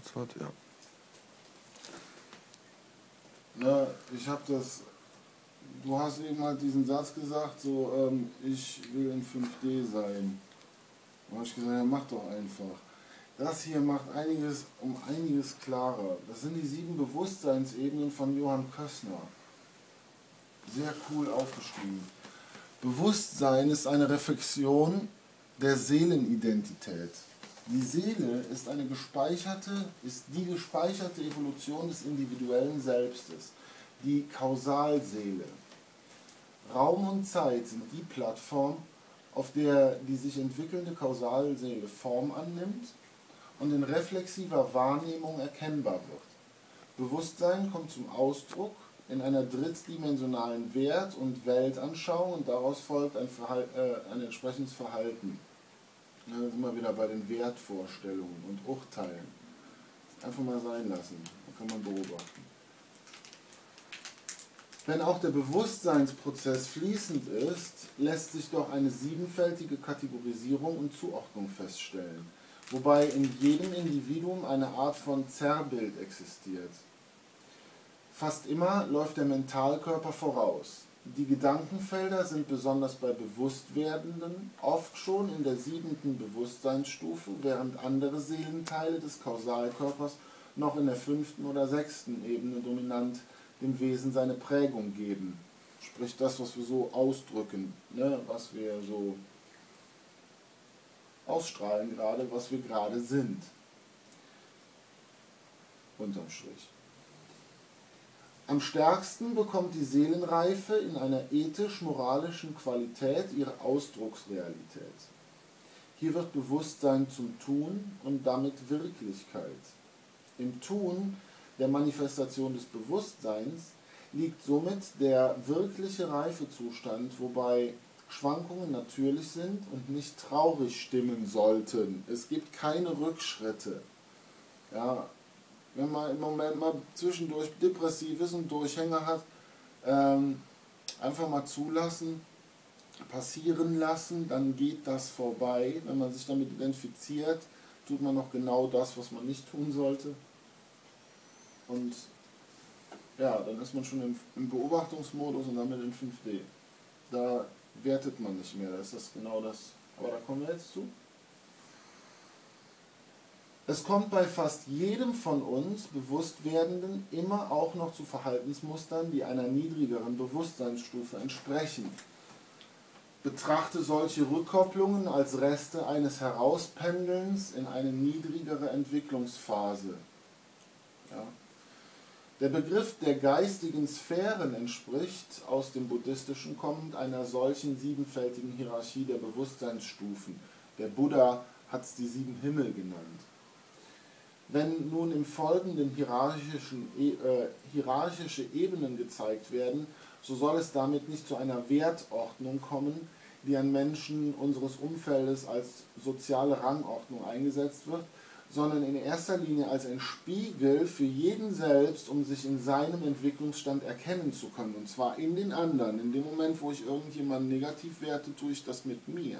Kurzwort, ja. Na, ich habe das, du hast eben halt diesen Satz gesagt, so, ich will in 5D sein. Da habe ich gesagt, ja, mach doch einfach. Das hier macht einiges um einiges klarer. Das sind die 7 Bewusstseinsebenen von Johann Kössner. Sehr cool aufgeschrieben. Bewusstsein ist eine Reflexion der Seelenidentität. Die Seele ist die gespeicherte Evolution des individuellen Selbstes, die Kausalseele. Raum und Zeit sind die Plattform, auf der die sich entwickelnde Kausalseele Form annimmt und in reflexiver Wahrnehmung erkennbar wird. Bewusstsein kommt zum Ausdruck in einer drittdimensionalen Wert- und Weltanschauung und daraus folgt ein entsprechendes Verhalten. Da sind wir wieder bei den Wertvorstellungen und Urteilen. Einfach mal sein lassen, da kann man beobachten. Wenn auch der Bewusstseinsprozess fließend ist, lässt sich doch eine siebenfältige Kategorisierung und Zuordnung feststellen, wobei in jedem Individuum eine Art von Zerrbild existiert. Fast immer läuft der Mentalkörper voraus. Die Gedankenfelder sind besonders bei Bewusstwerdenden oft schon in der 7. Bewusstseinsstufe, während andere Seelenteile des Kausalkörpers noch in der 5. oder 6. Ebene dominant dem Wesen seine Prägung geben. Sprich das, was wir so ausdrücken, ne? Was wir so ausstrahlen gerade, was wir gerade sind. Unterm Strich. Am stärksten bekommt die Seelenreife in einer ethisch-moralischen Qualität ihre Ausdrucksrealität. Hier wird Bewusstsein zum Tun und damit Wirklichkeit. Im Tun der Manifestation des Bewusstseins liegt somit der wirkliche Reifezustand, wobei Schwankungen natürlich sind und nicht traurig stimmen sollten. Es gibt keine Rückschritte. Ja, wenn man im Moment mal zwischendurch depressiv ist und Durchhänger hat, einfach mal zulassen, passieren lassen, dann geht das vorbei. Wenn man sich damit identifiziert, tut man noch genau das, was man nicht tun sollte. Und ja, dann ist man schon im Beobachtungsmodus und damit in 5D. Da wertet man nicht mehr, da ist das genau das. Aber da kommen wir jetzt zu. Es kommt bei fast jedem von uns Bewusstwerdenden immer auch noch zu Verhaltensmustern, die einer niedrigeren Bewusstseinsstufe entsprechen. Betrachte solche Rückkopplungen als Reste eines Herauspendelns in eine niedrigere Entwicklungsphase. Ja. Der Begriff der geistigen Sphären entspricht, aus dem Buddhistischen kommend, einer solchen siebenfältigen Hierarchie der Bewusstseinsstufen. Der Buddha hat es die 7 Himmel genannt. Wenn nun im Folgenden hierarchische Ebenen gezeigt werden, so soll es damit nicht zu einer Wertordnung kommen, die an Menschen unseres Umfeldes als soziale Rangordnung eingesetzt wird, sondern in erster Linie als ein Spiegel für jeden selbst, um sich in seinem Entwicklungsstand erkennen zu können. Und zwar in den anderen. In dem Moment, wo ich irgendjemanden negativ werte, tue ich das mit mir.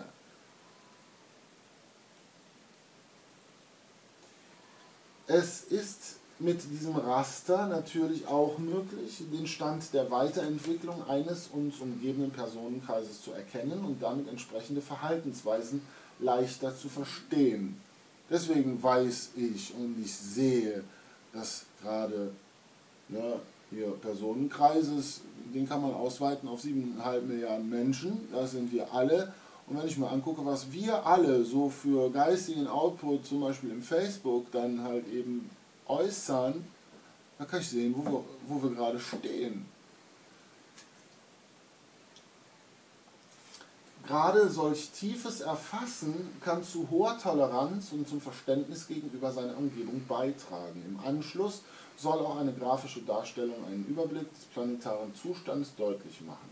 Es ist mit diesem Raster natürlich auch möglich, den Stand der Weiterentwicklung eines uns umgebenden Personenkreises zu erkennen und damit entsprechende Verhaltensweisen leichter zu verstehen. Deswegen weiß ich und ich sehe, dass gerade hier Personenkreises, den kann man ausweiten auf 7,5 Milliarden Menschen, das sind wir alle. Und wenn ich mir angucke, was wir alle so für geistigen Output, zum Beispiel im Facebook, dann halt eben äußern, da kann ich sehen, wo wir gerade stehen. Gerade solch tiefes Erfassen kann zu hoher Toleranz und zum Verständnis gegenüber seiner Umgebung beitragen. Im Anschluss soll auch eine grafische Darstellung einen Überblick des planetaren Zustandes deutlich machen.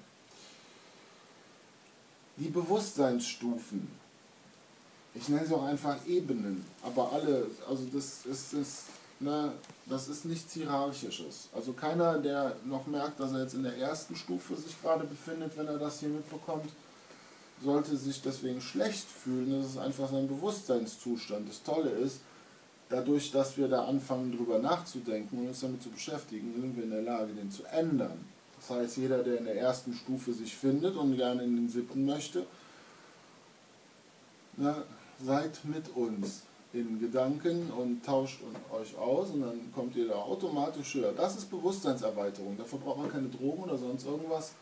Die Bewusstseinsstufen, ich nenne sie auch einfach Ebenen, aber alle, also das ist nichts Hierarchisches. Also keiner, der noch merkt, dass er jetzt in der ersten Stufe sich gerade befindet, wenn er das hier mitbekommt, sollte sich deswegen schlecht fühlen. Das ist einfach sein Bewusstseinszustand. Das Tolle ist, dadurch, dass wir da anfangen, drüber nachzudenken und uns damit zu beschäftigen, sind wir in der Lage, den zu ändern. Das heißt, jeder, der in der ersten Stufe sich findet und gerne in den 7. möchte, na, seid mit uns in Gedanken und tauscht euch aus und dann kommt ihr da automatisch höher. Das ist Bewusstseinserweiterung. Dafür braucht man keine Drogen oder sonst irgendwas.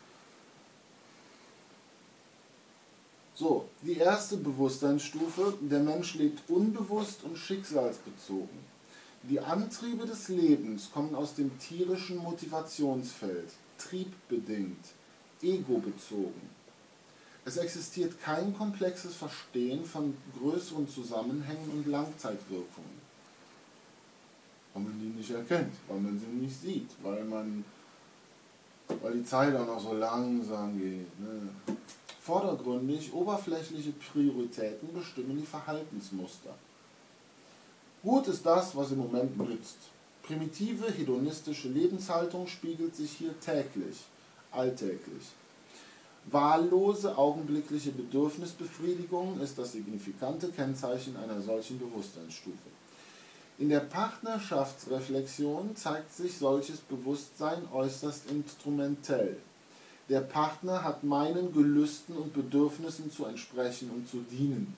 So, die erste Bewusstseinsstufe, der Mensch lebt unbewusst und schicksalsbezogen. Die Antriebe des Lebens kommen aus dem tierischen Motivationsfeld, triebbedingt, egobezogen. Es existiert kein komplexes Verstehen von größeren Zusammenhängen und Langzeitwirkungen. Weil man die nicht erkennt, weil man sie nicht sieht, weil die Zeit auch noch so langsam geht. Ne? Vordergründig, oberflächliche Prioritäten bestimmen die Verhaltensmuster. Gut ist das, was im Moment nützt. Primitive, hedonistische Lebenshaltung spiegelt sich hier täglich, alltäglich. Wahllose, augenblickliche Bedürfnisbefriedigung ist das signifikante Kennzeichen einer solchen Bewusstseinsstufe. In der Partnerschaftsreflexion zeigt sich solches Bewusstsein äußerst instrumentell. Der Partner hat meinen Gelüsten und Bedürfnissen zu entsprechen und zu dienen.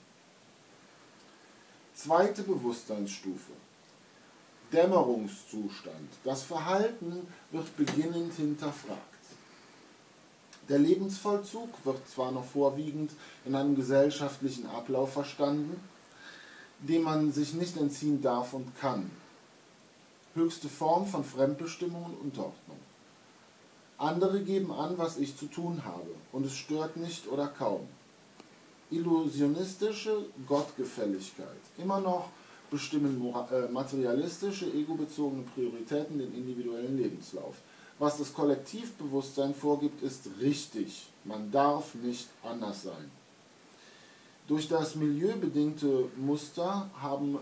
Zweite Bewusstseinsstufe. Dämmerungszustand. Das Verhalten wird beginnend hinterfragt. Der Lebensvollzug wird zwar noch vorwiegend in einem gesellschaftlichen Ablauf verstanden, dem man sich nicht entziehen darf und kann. Höchste Form von Fremdbestimmung und Unterordnung. Andere geben an, was ich zu tun habe, und es stört nicht oder kaum. Illusionistische Gottgefälligkeit. Immer noch bestimmen materialistische, egobezogene Prioritäten den individuellen Lebenslauf. Was das Kollektivbewusstsein vorgibt, ist richtig. Man darf nicht anders sein. Durch das milieubedingte Muster haben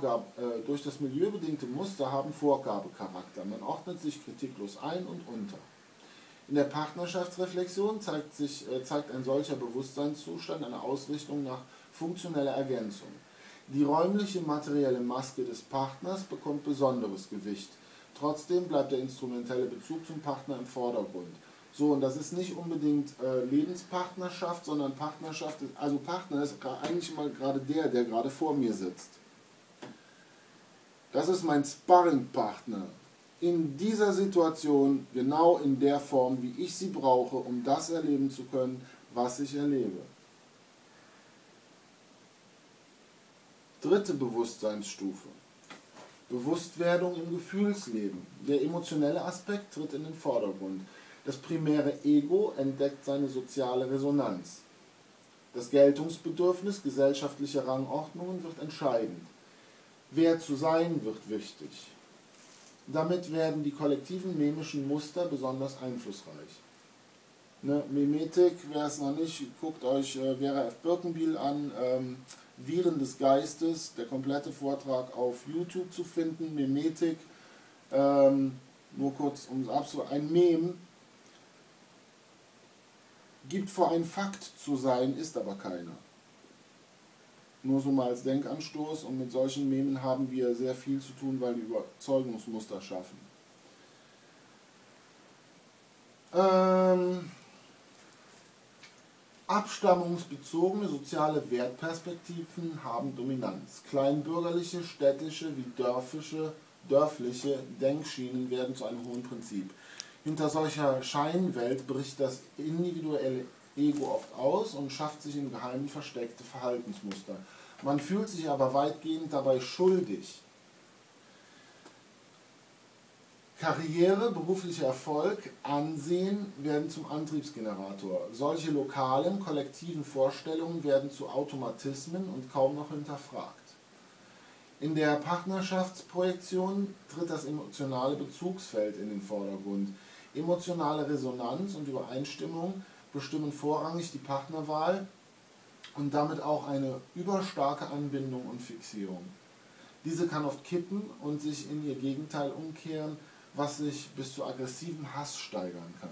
Vorgabecharakter. Man ordnet sich kritiklos ein und unter. In der Partnerschaftsreflexion zeigt ein solcher Bewusstseinszustand eine Ausrichtung nach funktioneller Ergänzung. Die räumliche materielle Maske des Partners bekommt besonderes Gewicht. Trotzdem bleibt der instrumentelle Bezug zum Partner im Vordergrund. So, und das ist nicht unbedingt Lebenspartnerschaft, sondern Partnerschaft, also Partner ist eigentlich mal gerade der gerade vor mir sitzt. Das ist mein Sparringpartner. In dieser Situation, genau in der Form, wie ich sie brauche, um das erleben zu können, was ich erlebe. Dritte Bewusstseinsstufe. Bewusstwerdung im Gefühlsleben. Der emotionelle Aspekt tritt in den Vordergrund. Das primäre Ego entdeckt seine soziale Resonanz. Das Geltungsbedürfnis gesellschaftlicher Rangordnungen wird entscheidend. Wer zu sein wird wichtig. Damit werden die kollektiven memischen Muster besonders einflussreich. Ne, Memetik, wer es noch nicht, guckt euch Vera F. Birkenbiel an, Viren des Geistes, der komplette Vortrag auf YouTube zu finden, Memetik, nur kurz um es abzuholen, ein Mem gibt vor, ein Fakt zu sein, ist aber keiner. Nur so mal als Denkanstoß, und mit solchen Memen haben wir sehr viel zu tun, weil die Überzeugungsmuster schaffen. Abstammungsbezogene soziale Wertperspektiven haben Dominanz. Kleinbürgerliche, städtische wie dörfliche Denkschienen werden zu einem hohen Prinzip. Hinter solcher Scheinwelt bricht das individuelle Ego oft aus und schafft sich im Geheimen versteckte Verhaltensmuster. Man fühlt sich aber weitgehend dabei schuldig. Karriere, beruflicher Erfolg, Ansehen werden zum Antriebsgenerator. Solche lokalen, kollektiven Vorstellungen werden zu Automatismen und kaum noch hinterfragt. In der Partnerschaftsprojektion tritt das emotionale Bezugsfeld in den Vordergrund. Emotionale Resonanz und Übereinstimmung bestimmen vorrangig die Partnerwahl und damit auch eine überstarke Anbindung und Fixierung. Diese kann oft kippen und sich in ihr Gegenteil umkehren, was sich bis zu aggressivem Hass steigern kann.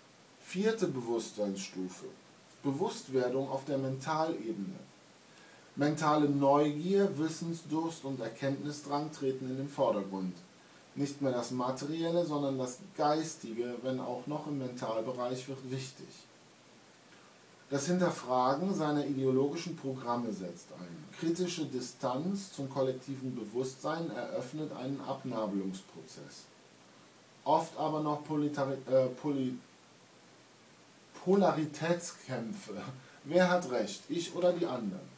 Vierte Bewusstseinsstufe. Bewusstwerdung auf der Mentalebene. Mentale Neugier, Wissensdurst und Erkenntnisdrang treten in den Vordergrund. Nicht mehr das Materielle, sondern das Geistige, wenn auch noch im Mentalbereich, wird wichtig. Das Hinterfragen seiner ideologischen Programme setzt ein. Kritische Distanz zum kollektiven Bewusstsein eröffnet einen Abnabelungsprozess. Oft aber noch Polaritätskämpfe. Wer hat recht, ich oder die anderen?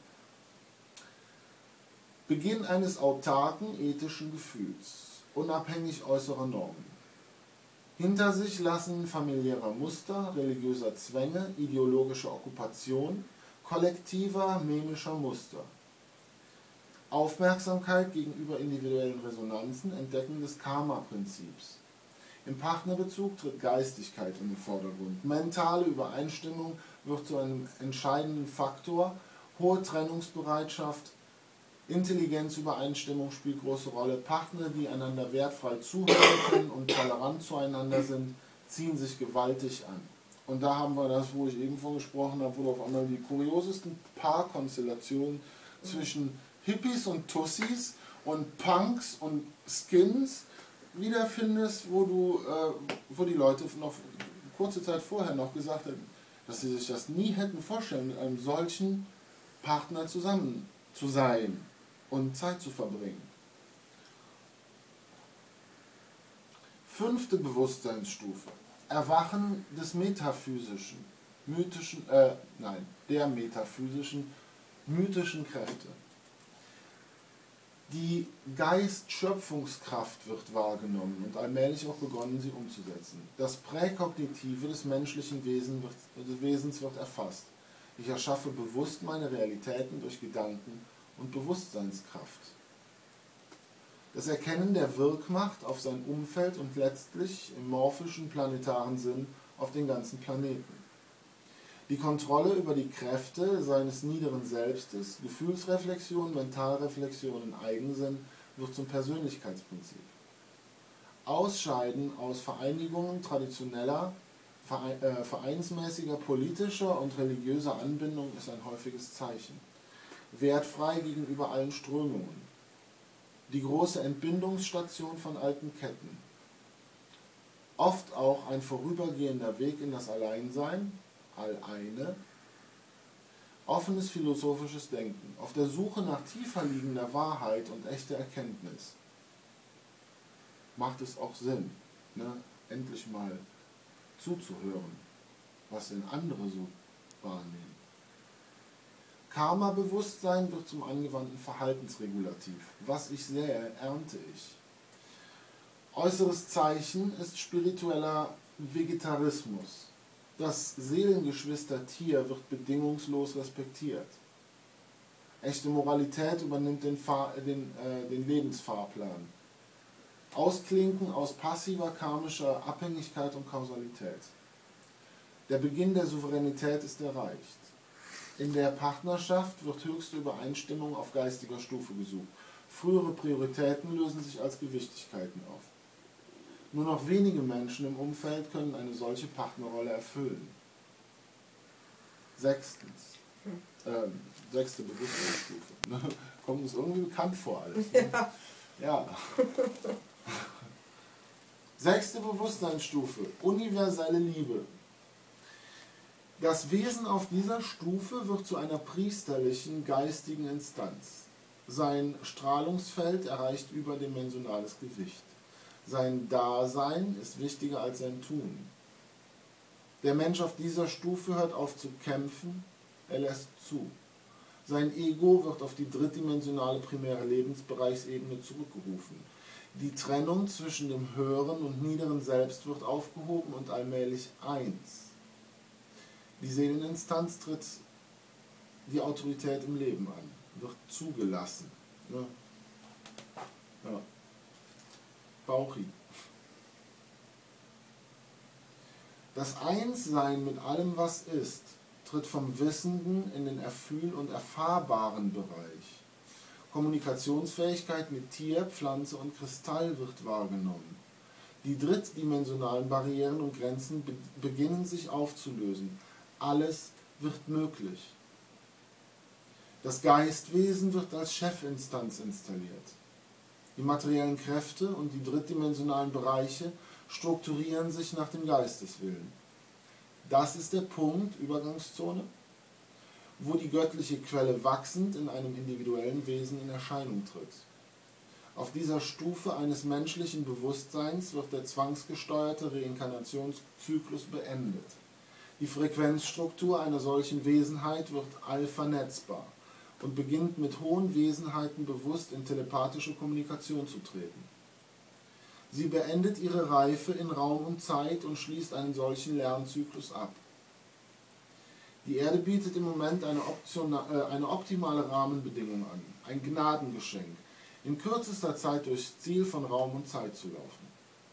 Beginn eines autarken ethischen Gefühls, unabhängig äußerer Normen. Hinter sich lassen familiärer Muster, religiöser Zwänge, ideologische Okkupation, kollektiver memischer Muster. Aufmerksamkeit gegenüber individuellen Resonanzen, Entdecken des Karma-Prinzips. Im Partnerbezug tritt Geistigkeit in den Vordergrund. Mentale Übereinstimmung wird zu einem entscheidenden Faktor, hohe Trennungsbereitschaft, Intelligenzübereinstimmung spielt große Rolle. Partner, die einander wertfrei zuhören können und tolerant zueinander sind, ziehen sich gewaltig an. Und da haben wir das, wo ich eben von gesprochen habe, wo du auf einmal die kuriosesten Paarkonstellationen zwischen Hippies und Tussis und Punks und Skins wiederfindest, wo die Leute noch kurze Zeit vorher noch gesagt haben, dass sie sich das nie hätten vorstellen, mit einem solchen Partner zusammen zu sein und Zeit zu verbringen. 5. Bewusstseinsstufe. Erwachen des metaphysischen, der metaphysischen, mythischen Kräfte. Die Geist-Schöpfungskraft wird wahrgenommen und allmählich auch begonnen, sie umzusetzen. Das Präkognitive des menschlichen Wesens wird erfasst. Ich erschaffe bewusst meine Realitäten durch Gedanken und Bewusstseinskraft. Das Erkennen der Wirkmacht auf sein Umfeld und letztlich im morphischen planetaren Sinn auf den ganzen Planeten. Die Kontrolle über die Kräfte seines niederen Selbstes, Gefühlsreflexion, Mentalreflexion in Eigensinn wird zum Persönlichkeitsprinzip. Ausscheiden aus Vereinigungen traditioneller, vereinsmäßiger politischer und religiöser Anbindung ist ein häufiges Zeichen. Wertfrei gegenüber allen Strömungen. Die große Entbindungsstation von alten Ketten. Oft auch ein vorübergehender Weg in das Alleinsein, Alleine. Offenes philosophisches Denken, auf der Suche nach tiefer liegender Wahrheit und echter Erkenntnis. Macht es auch Sinn, endlich mal zuzuhören, was denn andere so wahrnehmen. Karma-Bewusstsein wird zum angewandten Verhaltensregulativ. Was ich sähe, ernte ich. Äußeres Zeichen ist spiritueller Vegetarismus. Das Seelengeschwister Tier wird bedingungslos respektiert. Echte Moralität übernimmt den Lebensfahrplan. Ausklinken aus passiver karmischer Abhängigkeit und Kausalität. Der Beginn der Souveränität ist erreicht. In der Partnerschaft wird höchste Übereinstimmung auf geistiger Stufe gesucht. Frühere Prioritäten lösen sich als Gewichtigkeiten auf. Nur noch wenige Menschen im Umfeld können eine solche Partnerrolle erfüllen. 6. Sechste Bewusstseinsstufe. Kommt uns irgendwie bekannt vor alles. Ja. 6. Bewusstseinsstufe. Universelle Liebe. Das Wesen auf dieser Stufe wird zu einer priesterlichen, geistigen Instanz. Sein Strahlungsfeld erreicht überdimensionales Gewicht. Sein Dasein ist wichtiger als sein Tun. Der Mensch auf dieser Stufe hört auf zu kämpfen, er lässt zu. Sein Ego wird auf die drittdimensionale primäre Lebensbereichsebene zurückgerufen. Die Trennung zwischen dem höheren und niederen Selbst wird aufgehoben und allmählich eins. Die Seeleninstanz tritt die Autorität im Leben an, wird zugelassen. Ne? Ja. Bauchi. Das Einssein mit allem, was ist, tritt vom Wissenden in den Erfühl- und Erfahrbaren Bereich. Kommunikationsfähigkeit mit Tier, Pflanze und Kristall wird wahrgenommen. Die drittdimensionalen Barrieren und Grenzen beginnen sich aufzulösen. Alles wird möglich. Das Geistwesen wird als Chefinstanz installiert. Die materiellen Kräfte und die drittdimensionalen Bereiche strukturieren sich nach dem Geisteswillen. Das ist der Punkt, Übergangszone, wo die göttliche Quelle wachsend in einem individuellen Wesen in Erscheinung tritt. Auf dieser Stufe eines menschlichen Bewusstseins wird der zwangsgesteuerte Reinkarnationszyklus beendet. Die Frequenzstruktur einer solchen Wesenheit wird allvernetzbar und beginnt mit hohen Wesenheiten bewusst in telepathische Kommunikation zu treten. Sie beendet ihre Reife in Raum und Zeit und schließt einen solchen Lernzyklus ab. Die Erde bietet im Moment eine optimale Rahmenbedingung an, ein Gnadengeschenk, in kürzester Zeit durchs Ziel von Raum und Zeit zu laufen.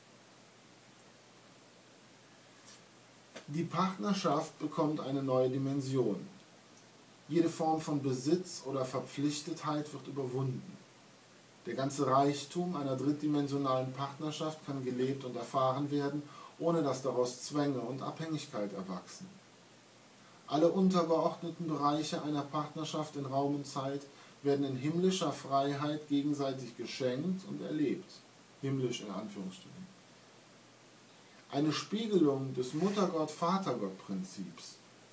Die Partnerschaft bekommt eine neue Dimension. Jede Form von Besitz oder Verpflichtetheit wird überwunden. Der ganze Reichtum einer drittdimensionalen Partnerschaft kann gelebt und erfahren werden, ohne dass daraus Zwänge und Abhängigkeit erwachsen. Alle untergeordneten Bereiche einer Partnerschaft in Raum und Zeit werden in himmlischer Freiheit gegenseitig geschenkt und erlebt. Himmlisch in Anführungsstrichen. Eine Spiegelung des Muttergott-Vatergott-Prinzips.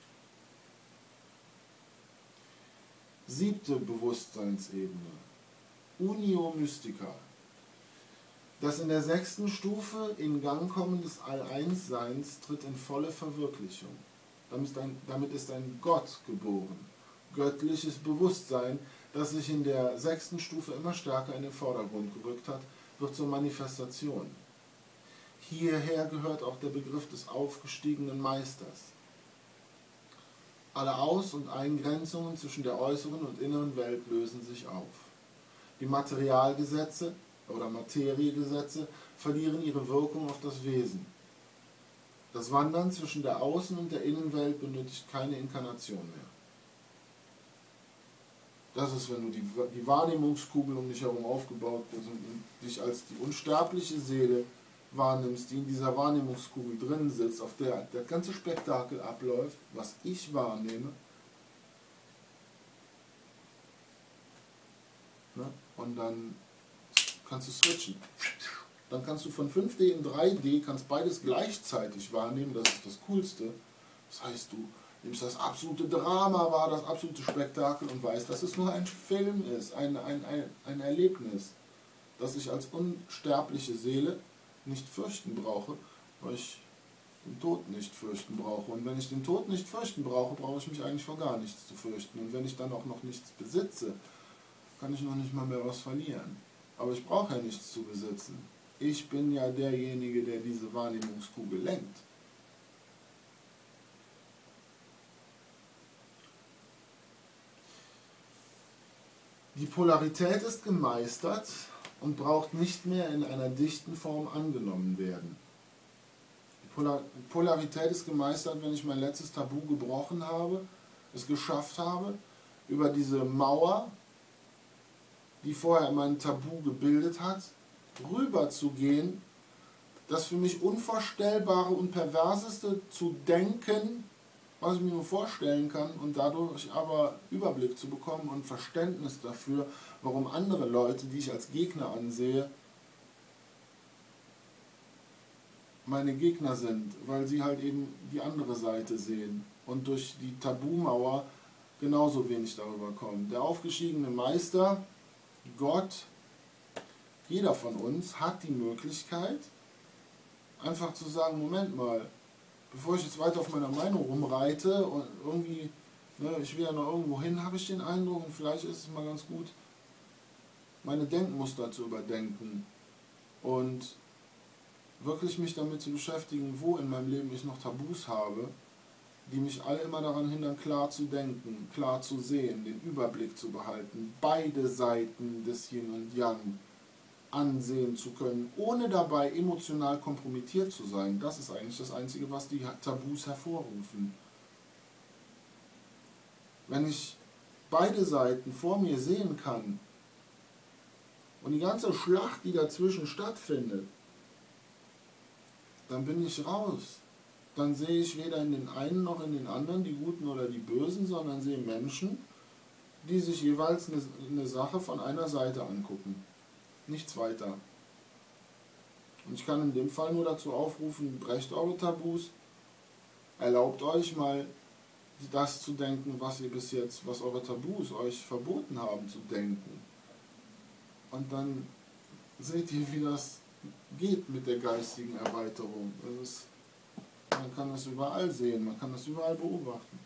7. Bewusstseinsebene. Unio Mystica. Das in der 6. Stufe in Gang kommen des All-Eins-Seins tritt in volle Verwirklichung. Damit ist ein Gott geboren. Göttliches Bewusstsein, das sich in der 6. Stufe immer stärker in den Vordergrund gerückt hat, wird zur Manifestation. Hierher gehört auch der Begriff des aufgestiegenen Meisters. Alle Aus- und Eingrenzungen zwischen der äußeren und inneren Welt lösen sich auf. Die Materialgesetze oder Materiegesetze verlieren ihre Wirkung auf das Wesen. Das Wandern zwischen der Außen- und der Innenwelt benötigt keine Inkarnation mehr. Das ist, wenn du die Wahrnehmungskugel um dich herum aufgebaut ist und dich als die unsterbliche Seele wahrnimmst, die in dieser Wahrnehmungskugel drin sitzt, auf der das ganze Spektakel abläuft, was ich wahrnehme. Ne? Und dann kannst du switchen. Dann kannst du von 5D in 3D, kannst beides gleichzeitig wahrnehmen, das ist das Coolste. Das heißt, du nimmst das absolute Drama wahr, das absolute Spektakel und weißt, dass es nur ein Film ist, ein Erlebnis, das ich als unsterbliche Seele nicht fürchten brauche, weil ich den Tod nicht fürchten brauche. Und wenn ich den Tod nicht fürchten brauche, brauche ich mich eigentlich vor gar nichts zu fürchten. Und wenn ich dann auch noch nichts besitze, kann ich noch nicht mal mehr was verlieren. Aber ich brauche ja nichts zu besitzen. Ich bin ja derjenige, der diese Wahrnehmungskugel lenkt. Die Polarität ist gemeistert und braucht nicht mehr in einer dichten Form angenommen werden. Die Polarität ist gemeistert, wenn ich mein letztes Tabu gebrochen habe, es geschafft habe, über diese Mauer, die vorher mein Tabu gebildet hat, rüber zu gehen, das für mich Unvorstellbare und Perverseste zu denken, was ich mir nur vorstellen kann, und dadurch aber Überblick zu bekommen und Verständnis dafür, warum andere Leute, die ich als Gegner ansehe, meine Gegner sind, weil sie halt eben die andere Seite sehen und durch die Tabumauer genauso wenig darüber kommen. Der aufgestiegene Meister, Gott, jeder von uns hat die Möglichkeit, einfach zu sagen, Moment mal, bevor ich jetzt weiter auf meiner Meinung rumreite und irgendwie, ne, ich will ja noch irgendwo hin, habe ich den Eindruck, und vielleicht ist es mal ganz gut, meine Denkmuster zu überdenken und wirklich mich damit zu beschäftigen, wo in meinem Leben ich noch Tabus habe, die mich alle immer daran hindern, klar zu denken, klar zu sehen, den Überblick zu behalten, beide Seiten des Yin und Yang ansehen zu können, ohne dabei emotional kompromittiert zu sein. Das ist eigentlich das Einzige, was die Tabus hervorrufen. Wenn ich beide Seiten vor mir sehen kann und die ganze Schlacht, die dazwischen stattfindet, dann bin ich raus. Dann sehe ich weder in den einen noch in den anderen die Guten oder die Bösen, sondern sehe Menschen, die sich jeweils eine Sache von einer Seite angucken. Nichts weiter. Und ich kann in dem Fall nur dazu aufrufen, brecht eure Tabus, erlaubt euch mal das zu denken, was ihr bis jetzt, was eure Tabus euch verboten haben zu denken. Und dann seht ihr, wie das geht mit der geistigen Erweiterung. Man kann das überall sehen, man kann das überall beobachten.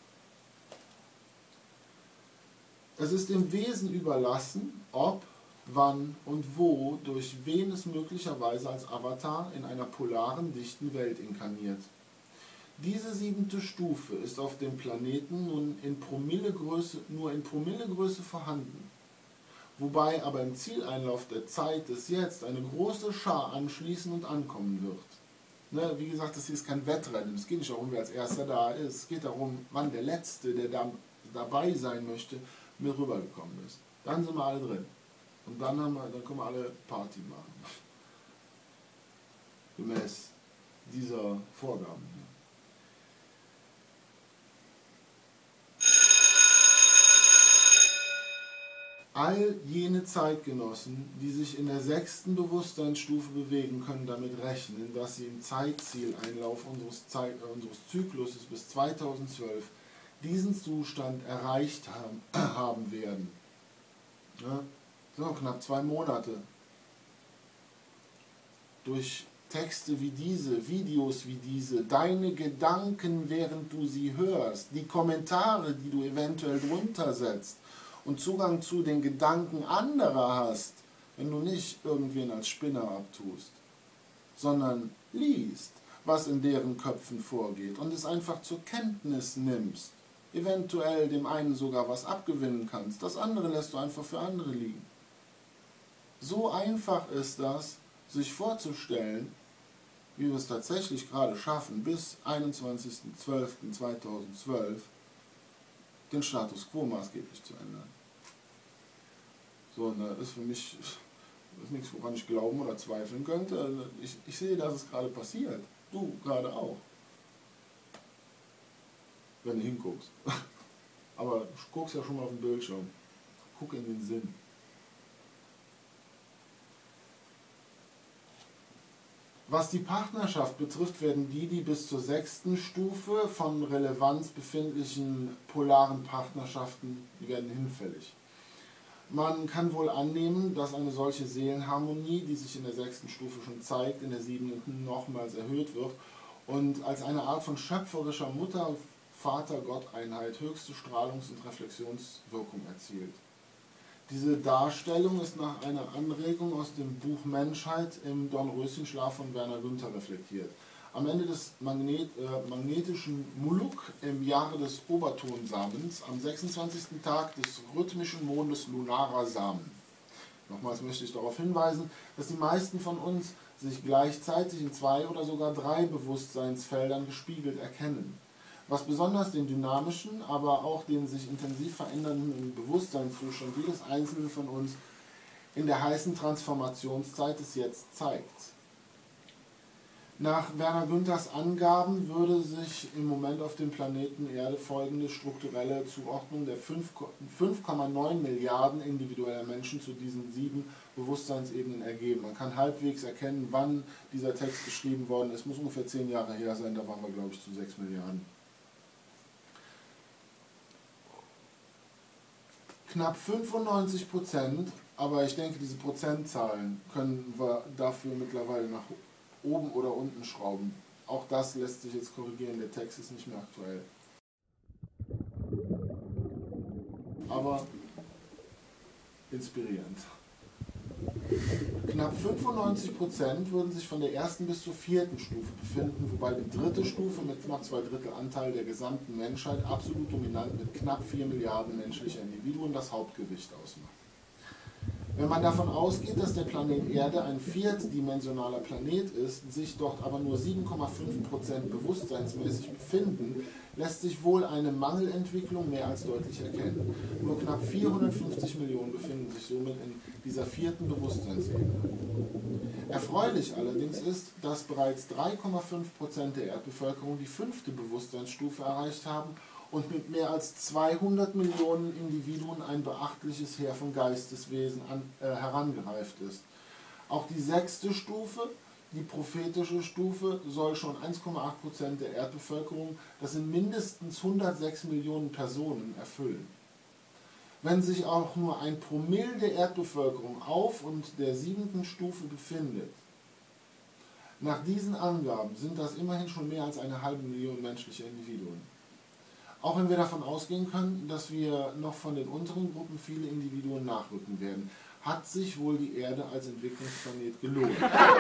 Es ist dem Wesen überlassen, ob, wann und wo, durch wen es möglicherweise als Avatar in einer polaren, dichten Welt inkarniert. Diese 7. Stufe ist auf dem Planeten nur in Promillegröße vorhanden, wobei aber im Zieleinlauf der Zeit des Jetzt eine große Schar anschließen und ankommen wird. Ne, wie gesagt, das hier ist kein Wettrennen, es geht nicht darum, wer als Erster da ist, es geht darum, wann der Letzte, der da dabei sein möchte, mit rübergekommen ist. Dann sind wir alle drin. Und dann können wir alle Party machen. Gemäß dieser Vorgaben hier. All jene Zeitgenossen, die sich in der 6. Bewusstseinsstufe bewegen, können damit rechnen, dass sie im Zeitzieleinlauf unseres Zykluses bis 2012 diesen Zustand erreicht haben werden. Ja, so knapp 2 Monate. Durch Texte wie diese, Videos wie diese, deine Gedanken, während du sie hörst, die Kommentare, die du eventuell drunter setzt und Zugang zu den Gedanken anderer hast, wenn du nicht irgendwen als Spinner abtust, sondern liest, was in deren Köpfen vorgeht und es einfach zur Kenntnis nimmst, eventuell dem einen sogar was abgewinnen kannst, das andere lässt du einfach für andere liegen. So einfach ist das, sich vorzustellen, wie wir es tatsächlich gerade schaffen, bis 21.12.2012 den Status quo maßgeblich zu ändern. So, und das ist für mich nichts, woran ich glauben oder zweifeln könnte. Ich sehe, dass es gerade passiert. Du gerade auch. Wenn du hinguckst. Aber du guckst ja schon mal auf den Bildschirm. Guck in den Sinn. Was die Partnerschaft betrifft, werden die bis zur 6. Stufe von Relevanz befindlichen polaren Partnerschaften, die werden hinfällig. Man kann wohl annehmen, dass eine solche Seelenharmonie, die sich in der 6. Stufe schon zeigt, in der 7. nochmals erhöht wird und als eine Art von schöpferischer Mutter-Vater-Gott-Einheit höchste Strahlungs- und Reflexionswirkung erzielt. Diese Darstellung ist nach einer Anregung aus dem Buch Menschheit im Dornröschenschlaf von Werner Günther reflektiert. Am Ende des magnetischen Muluk im Jahre des Obertonsamens, am 26. Tag des rhythmischen Mondes lunarer Samen. Nochmals möchte ich darauf hinweisen, dass die meisten von uns sich gleichzeitig in 2 oder sogar 3 Bewusstseinsfeldern gespiegelt erkennen. Was besonders den dynamischen, aber auch den sich intensiv verändernden Bewusstseinszustand jedes Einzelnen von uns in der heißen Transformationszeit des Jetzt zeigt. Nach Werner Günthers Angaben würde sich im Moment auf dem Planeten Erde folgende strukturelle Zuordnung der 5,9 Milliarden individueller Menschen zu diesen 7 Bewusstseinsebenen ergeben. Man kann halbwegs erkennen, wann dieser Text geschrieben worden ist. Muss ungefähr 10 Jahre her sein, da waren wir, glaube ich, zu 6 Milliarden. Knapp 95%, aber ich denke, diese Prozentzahlen können wir dafür mittlerweile nach oben oder unten schrauben. Auch das lässt sich jetzt korrigieren, der Text ist nicht mehr aktuell. Aber inspirierend. Knapp 95% würden sich von der 1. bis zur 4. Stufe befinden, wobei die 3. Stufe mit knapp 2/3 Anteil der gesamten Menschheit absolut dominant mit knapp 4 Milliarden menschlicher Individuen das Hauptgewicht ausmacht. Wenn man davon ausgeht, dass der Planet Erde ein viertdimensionaler Planet ist, sich dort aber nur 7,5% bewusstseinsmäßig befinden, lässt sich wohl eine Mangelentwicklung mehr als deutlich erkennen. Nur knapp 450 Millionen befinden sich somit in dieser 4. Bewusstseinsebene. Erfreulich allerdings ist, dass bereits 3,5% der Erdbevölkerung die 5. Bewusstseinsstufe erreicht haben und mit mehr als 200 Millionen Individuen ein beachtliches Heer von Geisteswesen herangereift ist. Auch die 6. Stufe, die prophetische Stufe, soll schon 1,8% der Erdbevölkerung, das sind mindestens 106 Millionen Personen, erfüllen. Wenn sich auch nur ein Promille der Erdbevölkerung auf und der 7. Stufe befindet, nach diesen Angaben sind das immerhin schon mehr als 500.000 menschliche Individuen. Auch wenn wir davon ausgehen können, dass wir noch von den unteren Gruppen viele Individuen nachrücken werden, hat sich wohl die Erde als Entwicklungsplanet gelohnt.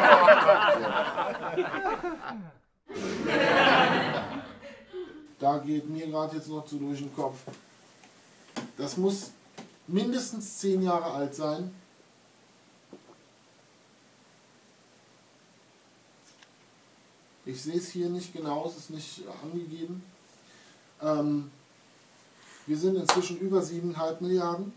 Da geht mir gerade jetzt noch zu durch den Kopf. Das muss mindestens 10 Jahre alt sein. Ich sehe es hier nicht genau, es ist nicht angegeben. Wir sind inzwischen über 7,5 Milliarden.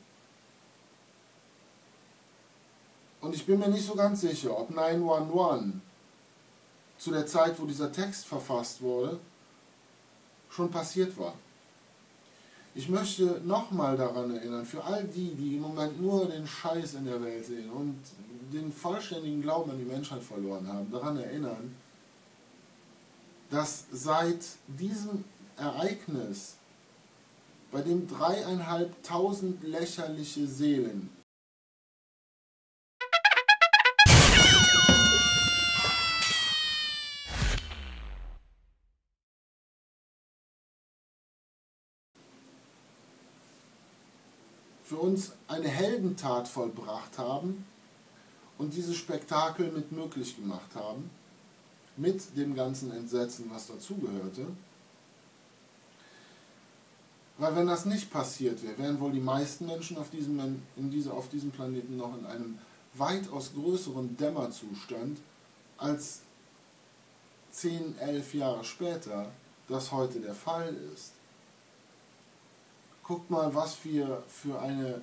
Und ich bin mir nicht so ganz sicher, ob 911 zu der Zeit, wo dieser Text verfasst wurde, schon passiert war. Ich möchte nochmal daran erinnern, für all die, die im Moment nur den Scheiß in der Welt sehen und den vollständigen Glauben an die Menschheit verloren haben, daran erinnern, dass seit diesem Ereignis, bei dem 3.500 lächerliche Seelen für uns eine Heldentat vollbracht haben und dieses Spektakel mit möglich gemacht haben, mit dem ganzen Entsetzen, was dazugehörte. Weil wenn das nicht passiert wäre, wären wohl die meisten Menschen auf diesem Planeten noch in einem weitaus größeren Dämmerzustand als 10, 11 Jahre später das heute der Fall ist. Guckt mal, was für eine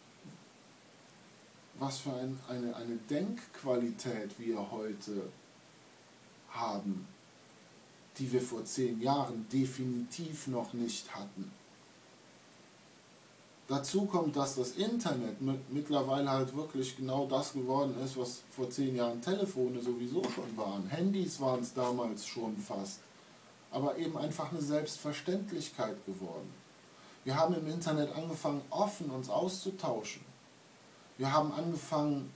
Denkqualität wir heute haben, die wir vor 10 Jahren definitiv noch nicht hatten. Dazu kommt, dass das Internet mittlerweile halt wirklich genau das geworden ist, was vor 10 Jahren Telefone sowieso schon waren. Handys waren es damals schon fast, aber eben einfach eine Selbstverständlichkeit geworden. Wir haben im Internet angefangen, offen uns auszutauschen. Wir haben angefangen,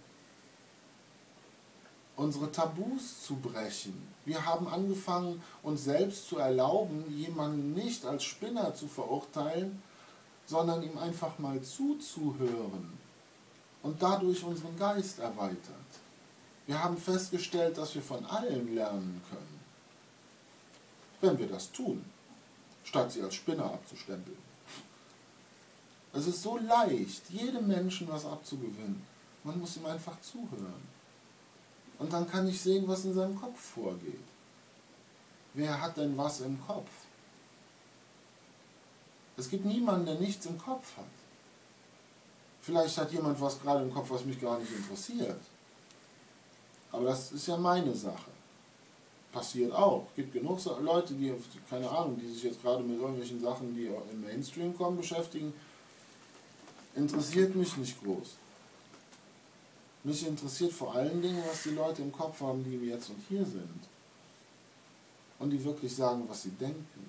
unsere Tabus zu brechen. Wir haben angefangen, uns selbst zu erlauben, jemanden nicht als Spinner zu verurteilen, sondern ihm einfach mal zuzuhören und dadurch unseren Geist erweitert. Wir haben festgestellt, dass wir von allen lernen können, wenn wir das tun, statt sie als Spinner abzustempeln. Es ist so leicht, jedem Menschen was abzugewinnen. Man muss ihm einfach zuhören. Und dann kann ich sehen, was in seinem Kopf vorgeht. Wer hat denn was im Kopf? Es gibt niemanden, der nichts im Kopf hat. Vielleicht hat jemand was gerade im Kopf, was mich gar nicht interessiert. Aber das ist ja meine Sache. Passiert auch. Es gibt genug Leute, die, keine Ahnung, die sich jetzt gerade mit irgendwelchen Sachen, die im Mainstream kommen, beschäftigen. Interessiert mich nicht groß. Mich interessiert vor allen Dingen, was die Leute im Kopf haben, die jetzt und hier sind. Und die wirklich sagen, was sie denken.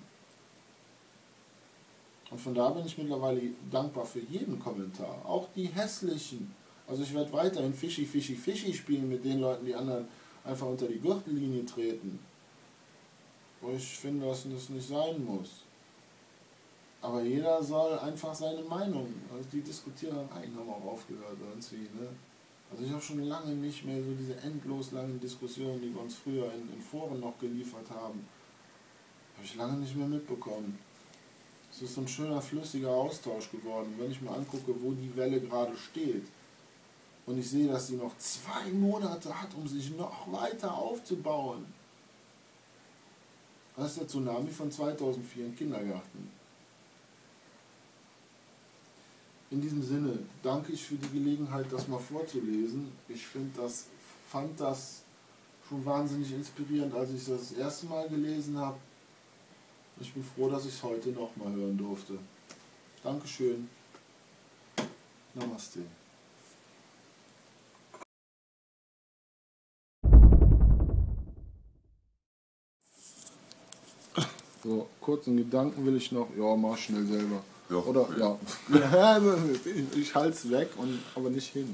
Und von da bin ich mittlerweile dankbar für jeden Kommentar. Auch die hässlichen. Also ich werde weiterhin Fischi, Fischi, Fischi spielen mit den Leuten, die anderen einfach unter die Gürtellinie treten. Wo ich finde, dass das nicht sein muss. Aber jeder soll einfach seine Meinung, also die Diskutierereien haben auch aufgehört irgendwie, ne? Also ich habe schon lange nicht mehr so diese endlos langen Diskussionen, die wir uns früher in Foren noch geliefert haben, habe ich lange nicht mehr mitbekommen. Es ist so ein schöner, flüssiger Austausch geworden. Wenn ich mir angucke, wo die Welle gerade steht und ich sehe, dass sie noch 2 Monate hat, um sich noch weiter aufzubauen. Das ist der Tsunami von 2004 im Kindergarten. In diesem Sinne danke ich für die Gelegenheit, das mal vorzulesen. Ich fand das schon wahnsinnig inspirierend, als ich das erste Mal gelesen habe. Ich bin froh, dass ich es heute nochmal hören durfte. Dankeschön. Namaste. So, kurzen Gedanken will ich noch. Ja, mach schnell selber. Ja, oder ja. Ich halt's weg, aber nicht hin.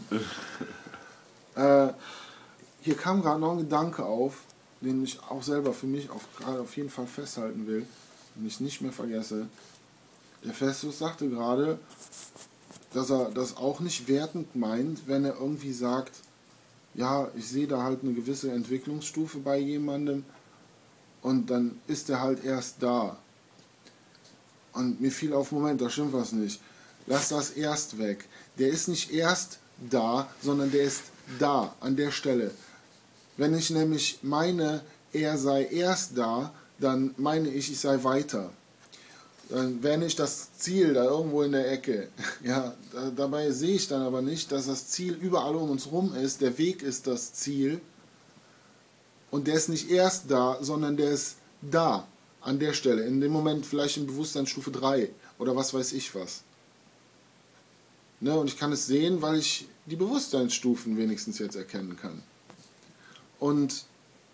Hier kam gerade noch ein Gedanke auf, den ich auch selber für mich gerade auf jeden Fall festhalten will und ich nicht mehr vergesse. Der Festus sagte gerade, dass er das auch nicht wertend meint, wenn er irgendwie sagt, ja, ich sehe da halt eine gewisse Entwicklungsstufe bei jemandem und dann ist er halt erst da. Und mir fiel auf, Moment, da stimmt was nicht. Lass das erst weg. Der ist nicht erst da, sondern der ist da, an der Stelle. Wenn ich nämlich meine, er sei erst da, dann meine ich sei weiter. Dann wäre nicht das Ziel da irgendwo in der Ecke. Ja, dabei sehe ich dann aber nicht, dass das Ziel überall um uns rum ist. Der Weg ist das Ziel. Und der ist nicht erst da, sondern der ist da, an der Stelle. In dem Moment vielleicht in Bewusstseinsstufe 3 oder was weiß ich was. Ne, und ich kann es sehen, weil ich die Bewusstseinsstufen wenigstens jetzt erkennen kann. Und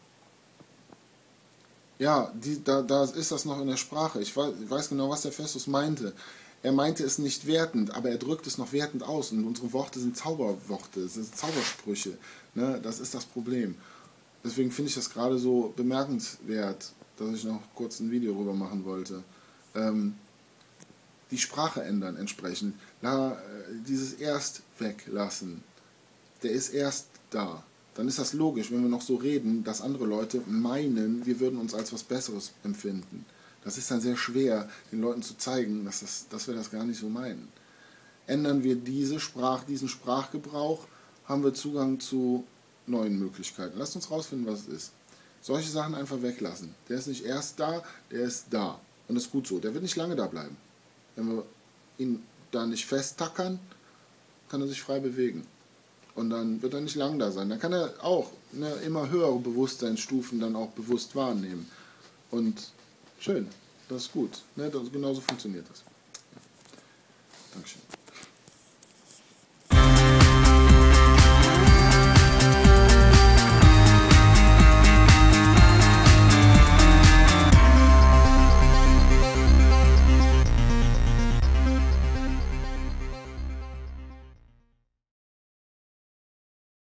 ja, da ist das noch in der Sprache. Ich weiß genau, was der Festus meinte. Er meinte es nicht wertend, aber er drückt es noch wertend aus. Und unsere Worte sind Zauberworte, es sind Zaubersprüche. Ne? Das ist das Problem. Deswegen finde ich das gerade so bemerkenswert, dass ich noch kurz ein Video darüber machen wollte. Die Sprache ändern entsprechend. Dieses erst weglassen. Der ist erst da. Dann ist das logisch, wenn wir noch so reden, dass andere Leute meinen, wir würden uns als was Besseres empfinden. Das ist dann sehr schwer, den Leuten zu zeigen, dass wir das gar nicht so meinen. Ändern wir diesen Sprachgebrauch, haben wir Zugang zu neuen Möglichkeiten. Lasst uns rausfinden, was es ist. Solche Sachen einfach weglassen. Der ist nicht erst da, der ist da. Und das ist gut so. Der wird nicht lange da bleiben. Wenn wir ihn da nicht festtackern, kann er sich frei bewegen. Und dann wird er nicht lang da sein. Dann kann er auch immer höhere Bewusstseinsstufen dann auch bewusst wahrnehmen. Und schön, das ist gut. Genauso funktioniert das. Dankeschön.